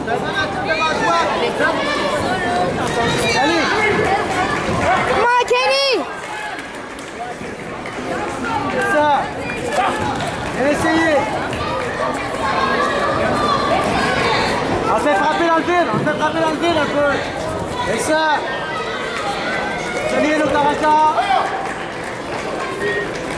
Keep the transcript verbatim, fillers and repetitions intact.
Allez. Come on, Kenny! C'est ça. Et essayez. On fait frapper dans le vide, on fait frapper dans le vide un peu. Et ça. Salut, le Caracas.